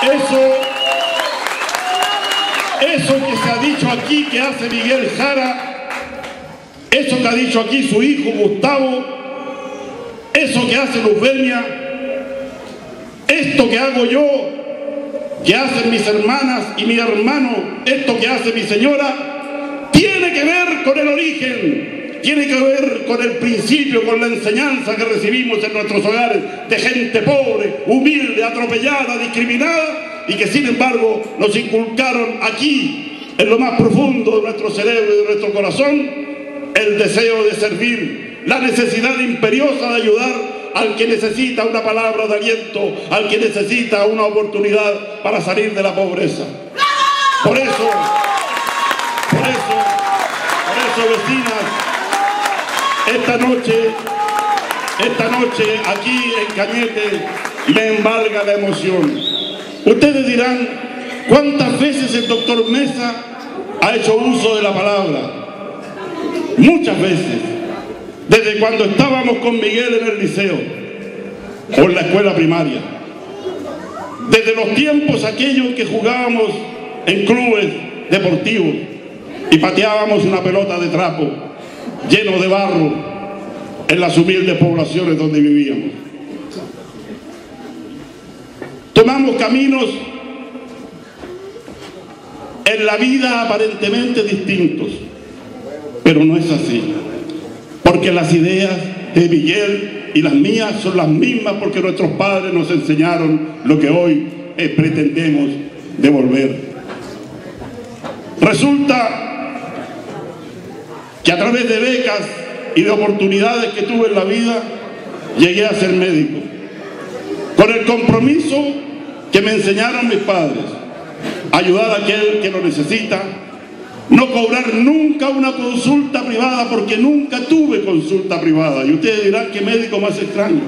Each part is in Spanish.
Eso que se ha dicho aquí que hace Miguel Jara, eso que ha dicho aquí su hijo Gustavo, eso que hace Luz Beña, esto que hago yo, que hacen mis hermanas y mi hermano, esto que hace mi señora, tiene que ver con el origen, tiene que ver con el principio, con la enseñanza que recibimos en nuestros hogares de gente pobre, humilde, atropellada, discriminada, y que sin embargo nos inculcaron aquí, en lo más profundo de nuestro cerebro y de nuestro corazón, el deseo de servir, la necesidad imperiosa de ayudar al que necesita una palabra de aliento, al que necesita una oportunidad para salir de la pobreza. Por eso, vecinas, esta noche aquí en Cañete me embarga la emoción. Ustedes dirán, ¿cuántas veces el doctor Mesa ha hecho uso de la palabra? Muchas veces. Desde cuando estábamos con Miguel en el liceo o en la escuela primaria. Desde los tiempos aquellos que jugábamos en clubes deportivos y pateábamos una pelota de trapo lleno de barro en las humildes poblaciones donde vivíamos. Tomamos caminos en la vida aparentemente distintos, pero no es así, porque las ideas de Miguel y las mías son las mismas, porque nuestros padres nos enseñaron lo que hoy pretendemos devolver. Resulta que a través de becas y de oportunidades que tuve en la vida, llegué a ser médico, con el compromiso que me enseñaron mis padres: ayudar a aquel que lo necesita, no cobrar nunca una consulta privada, porque nunca tuve consulta privada. Y ustedes dirán, qué médico más extraño.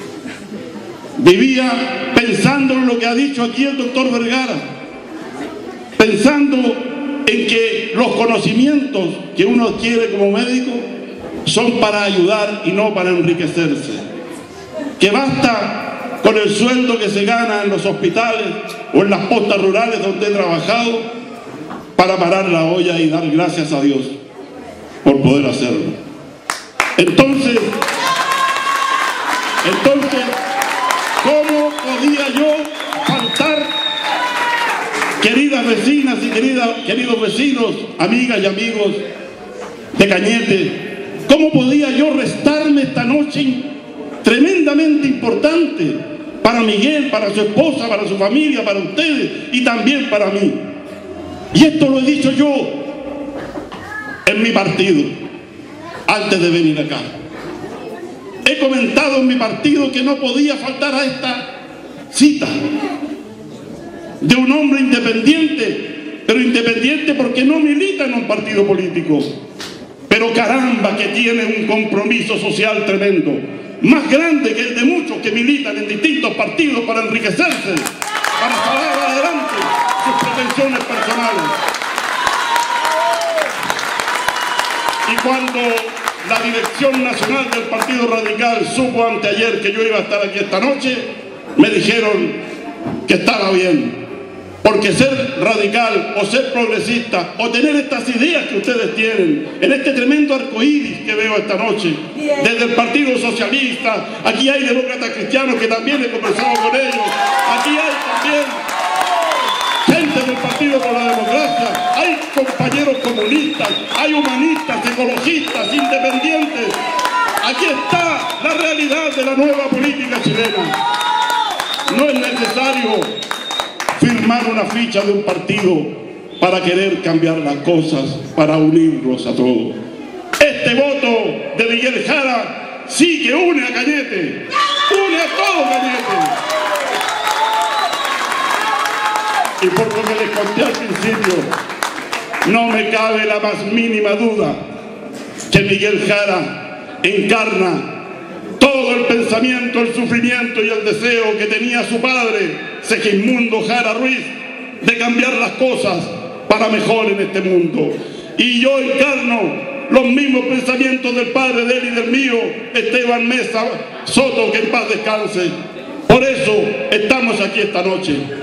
Vivía pensando en lo que ha dicho aquí el doctor Vergara, pensando en que los conocimientos que uno adquiere como médico son para ayudar y no para enriquecerse, que basta con el sueldo que se gana en los hospitales o en las postas rurales donde he trabajado para parar la olla y dar gracias a Dios por poder hacerlo. Entonces, ¿cómo podía yo faltar, queridas vecinas y queridos vecinos, amigas y amigos de Cañete? ¿Cómo podía yo restarme esta noche tremendamente importante para Miguel, para su esposa, para su familia, para ustedes y también para mí? Y esto lo he dicho yo en mi partido antes de venir acá. He comentado en mi partido que no podía faltar a esta cita de un hombre independiente, pero independiente porque no milita en un partido político, pero caramba que tiene un compromiso social tremendo, más grande que el de muchos que militan en distintos partidos para enriquecerse, para sacar adelante sus pretensiones personales. Y cuando la dirección nacional del Partido Radical supo anteayer que yo iba a estar aquí esta noche, me dijeron que estaba bien, porque ser radical o ser progresista o tener estas ideas que ustedes tienen en este tremendo arcoíris que veo esta noche, desde el Partido Socialista, aquí hay demócratas cristianos que también he conversado con ellos, aquí hay también gente del Partido por la Democracia, hay compañeros comunistas, hay humanistas, ecologistas, independientes. Aquí está la realidad de la nueva política chilena. No es necesario firmar una ficha de un partido para querer cambiar las cosas, para unirlos a todos. Este voto de Miguel Jara sí que une a Cañete, une a todo Cañete. Y por lo que les conté al principio, no me cabe la más mínima duda que Miguel Jara encarna todo el pensamiento, el sufrimiento y el deseo que tenía su padre, Segismundo Jara Ruiz, de cambiar las cosas para mejor en este mundo. Y yo encarno los mismos pensamientos del padre de él y del mío, Esteban Mesa Soto, que en paz descanse. Por eso estamos aquí esta noche.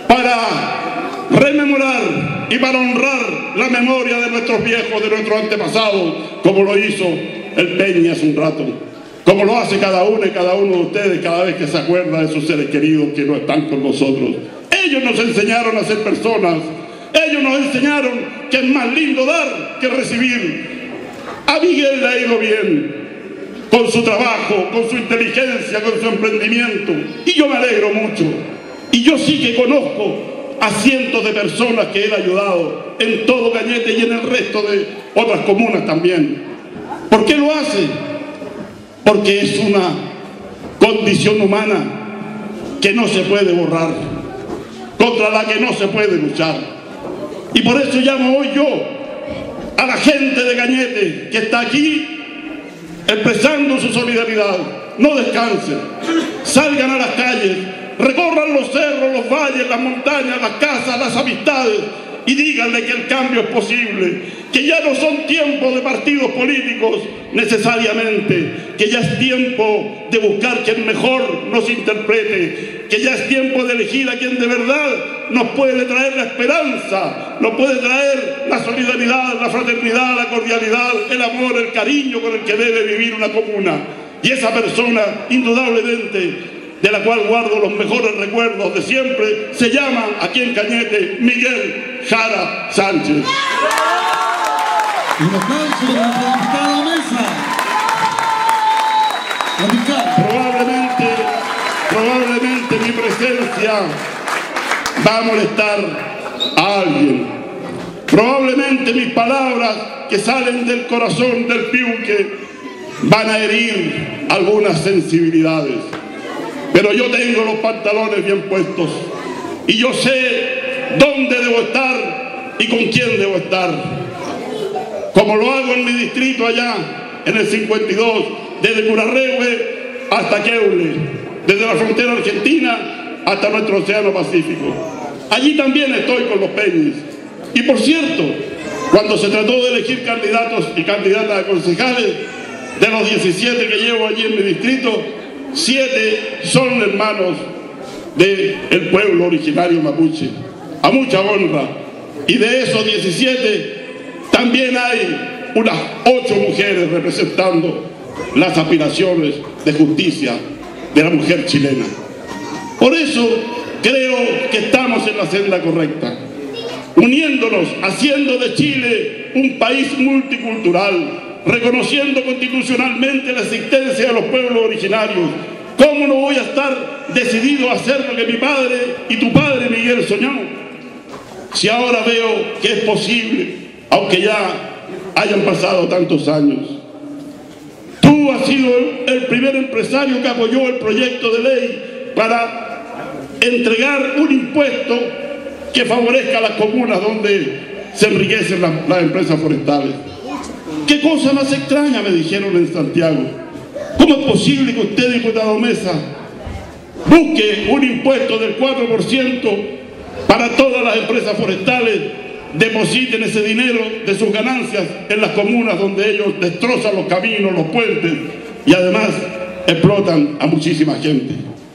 para rememorar y para honrar la memoria de nuestros viejos, de nuestros antepasados, como lo hizo el Peña hace un rato, como lo hace cada uno y cada uno de ustedes cada vez que se acuerda de sus seres queridos que no están con nosotros. Ellos nos enseñaron a ser personas, ellos nos enseñaron que es más lindo dar que recibir. A Miguel le ha ido bien, con su trabajo, con su inteligencia, con su emprendimiento, y yo me alegro mucho. Y yo sí que conozco a cientos de personas que él ha ayudado en todo Cañete y en el resto de otras comunas también. ¿Por qué lo hace? Porque es una condición humana que no se puede borrar, contra la que no se puede luchar. Y por eso llamo hoy yo a la gente de Cañete que está aquí expresando su solidaridad. No descansen, salgan a las calles, recorran los cerros, los valles, las montañas, las casas, las amistades y díganle que el cambio es posible, que ya no son tiempos de partidos políticos necesariamente, que ya es tiempo de buscar quien mejor nos interprete, que ya es tiempo de elegir a quien de verdad nos puede traer la esperanza, nos puede traer la solidaridad, la fraternidad, la cordialidad, el amor, el cariño con el que debe vivir una comuna. Y esa persona, indudablemente, de la cual guardo los mejores recuerdos de siempre, se llama aquí en Cañete Miguel Jara Sánchez. Un aplauso para la diputada Mesa. Probablemente mi presencia va a molestar a alguien. Probablemente mis palabras que salen del corazón del piuque van a herir algunas sensibilidades. Pero yo tengo los pantalones bien puestos y yo sé dónde debo estar y con quién debo estar. Como lo hago en mi distrito allá, en el 52, desde Curarrehue hasta Queule, desde la frontera argentina hasta nuestro océano Pacífico. Allí también estoy con los Peñis. Y por cierto, cuando se trató de elegir candidatos y candidatas a concejales, de los 17 que llevo allí en mi distrito, 7 son hermanos del pueblo originario mapuche, a mucha honra. Y de esos 17 también hay unas 8 mujeres representando las aspiraciones de justicia de la mujer chilena. Por eso creo que estamos en la senda correcta, uniéndonos, haciendo de Chile un país multicultural, reconociendo constitucionalmente la existencia de los pueblos originarios. ¿Cómo no voy a estar decidido a hacer lo que mi padre y tu padre Miguel soñó? Si ahora veo que es posible, aunque ya hayan pasado tantos años. Tú has sido el primer empresario que apoyó el proyecto de ley para entregar un impuesto que favorezca a las comunas donde se enriquecen las empresas forestales. ¿Qué cosa más extraña?, me dijeron en Santiago. ¿Cómo es posible que usted, diputado Mesa, busque un impuesto del 4% para todas las empresas forestales, depositen ese dinero de sus ganancias en las comunas donde ellos destrozan los caminos, los puentes y además explotan a muchísima gente?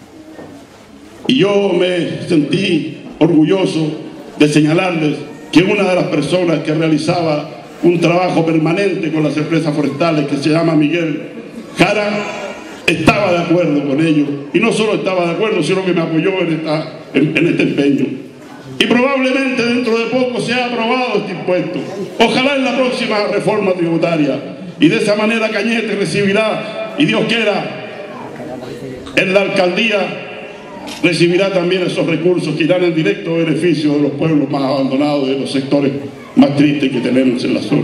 Y yo me sentí orgulloso de señalarles que una de las personas que realizaba un trabajo permanente con las empresas forestales, que se llama Miguel Jara, estaba de acuerdo con ello, y no solo estaba de acuerdo, sino que me apoyó en este empeño. Y probablemente dentro de poco sea aprobado este impuesto, ojalá en la próxima reforma tributaria, y de esa manera Cañete recibirá, y Dios quiera, en la alcaldía recibirá también esos recursos que irán en directo beneficio de los pueblos más abandonados, de los sectores más tristes que tenemos en la zona.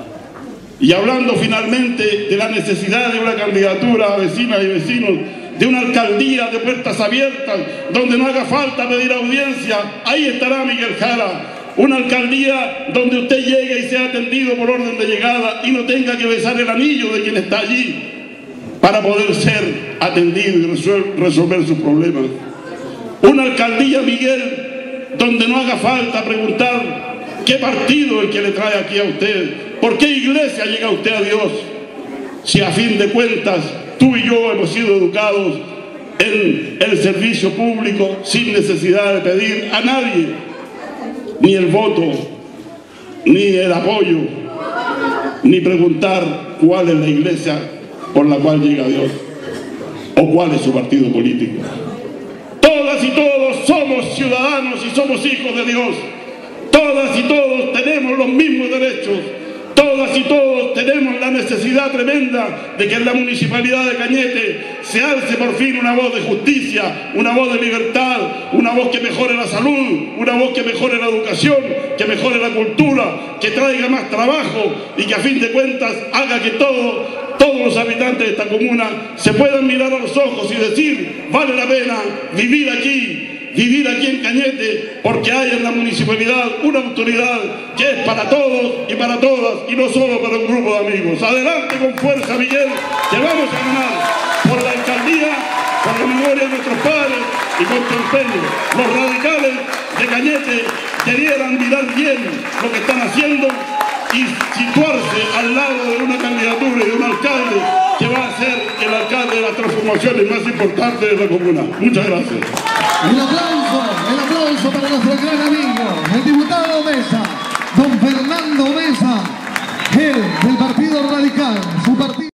Y hablando finalmente de la necesidad de una candidatura a vecinas y vecinos, de una alcaldía de puertas abiertas, donde no haga falta pedir audiencia, ahí estará Miguel Jara. Una alcaldía donde usted llegue y sea atendido por orden de llegada y no tenga que besar el anillo de quien está allí para poder ser atendido y resolver sus problemas. Una alcaldía, Miguel, donde no haga falta preguntar qué partido es el que le trae aquí a usted, por qué iglesia llega usted a Dios, si a fin de cuentas tú y yo hemos sido educados en el servicio público sin necesidad de pedir a nadie ni el voto, ni el apoyo, ni preguntar cuál es la iglesia por la cual llega Dios o cuál es su partido político. Todas y todos somos ciudadanos y somos hijos de Dios. Todas y todos tenemos los mismos derechos. Todas y todos tenemos la necesidad tremenda de que en la Municipalidad de Cañete se alce por fin una voz de justicia, una voz de libertad, una voz que mejore la salud, una voz que mejore la educación, que mejore la cultura, que traiga más trabajo y que a fin de cuentas haga que todos los habitantes de esta comuna se puedan mirar a los ojos y decir: vale la pena vivir aquí en Cañete, porque hay en la municipalidad una autoridad que es para todos y para todas y no solo para un grupo de amigos. Adelante con fuerza, Miguel, que vamos a ganar por la alcaldía, por la memoria de nuestros padres y con tu empeño. Los radicales de Cañete debieran mirar bien lo que están haciendo y situarse al lado de una candidatura y de un alcalde que va a ser el alcalde de las transformaciones más importantes de la comuna. Muchas gracias. El aplauso para nuestro gran amigo, el diputado Mesa.